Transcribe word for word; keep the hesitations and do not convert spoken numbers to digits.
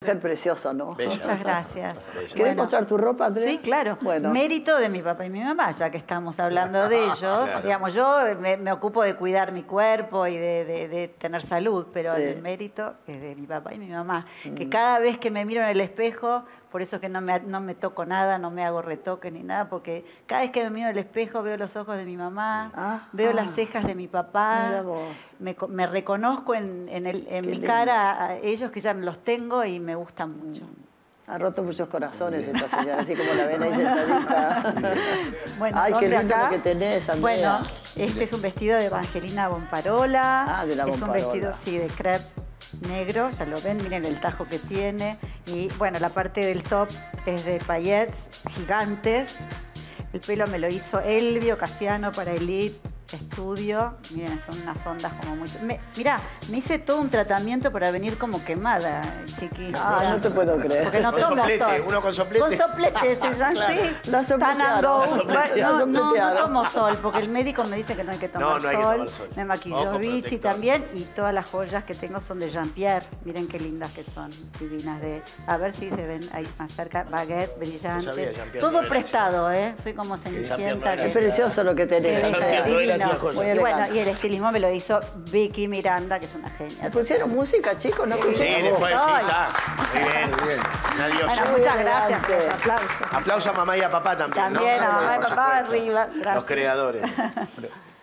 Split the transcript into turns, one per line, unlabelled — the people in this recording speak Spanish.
Mujer preciosa, ¿no?
Bella.
Muchas gracias.
¿Querés
Bueno,
mostrar tu ropa, Andrea?
Sí, claro.
Bueno.
Mérito de mi papá y mi mamá, ya que estamos hablando de ellos.
Claro.
Digamos, yo me, me ocupo de cuidar mi cuerpo y de, de- de tener salud, pero
Sí.
el mérito es de mi papá y mi mamá. Mm. Que cada vez que me miro en el espejo, por eso que no me, no me toco nada, no me hago retoques ni nada, porque cada vez que me miro en el espejo veo los ojos de mi mamá,
Ajá.
veo las cejas de mi papá,
Mira vos.
me, co- me reconozco en, en, el- en
Qué
mi
lindo.
cara a ellos, que ya los tengo y me gustan mucho.
Ha roto muchos corazones esta señora, así como la ven ahí sentadita.
Bueno,
Ay, qué
¿dónde
lindo
acá?
lo que tenés, Andrea.
Bueno, este es un vestido de Evangelina Bonparola.
Ah, de la
Es un
Bonparola.
vestido, sí, de crepe negro, ya lo ven, miren el tajo que tiene. Y bueno, la parte del top es de paillettes gigantes. El pelo me lo hizo Elvio Casiano para Elite Estudio. Miren, son unas ondas como mucho. Me, mirá, me hice todo un tratamiento para venir como quemada, chiqui.
Ah,
Mirá.
no te puedo creer.
Porque no
Con
tomo
soplete,
sol.
uno con soplete.
Con soplete, sí, ya sí.
La sopletearon.
Tanando-
La
sopletearon.
no, no, no
sopletearon.
tomo sol, porque el médico me dice que no hay que tomar,
No, no hay que
sol.
tomar sol.
Me
Ojo
maquilló Vichy
protector.
también, y todas las joyas que tengo son de Jean-Pierre. Miren qué lindas que son, divinas. De, a ver si se ven ahí más cerca, baguette,
No sabía,
brillante.
Jean-Pierre
Todo
no era
prestado, ¿eh? Soy como
Jean-Pierre
cenicienta.
no era
Es
que-
precioso lo que
Sí,
tenés.
viste,
Jean-Pierre no era
divino.
así, joya.
Muy
Y bueno,
elegante.
y el estilismo me lo hizo Vicky Miranda, que es una genia.
¿Le pusieron música, chicos? No
Sí,
escuché la voz.
después sí,
Ay.
está. Muy bien, muy bien. Adiós.
Bueno,
Muy
muchas gracias por
elegante.
los aplausos.
Aplauso a mamá y a papá también, ¿no?
También a mamá y
Por
papá
supuesto.
arriba. Gracias.
Los creadores.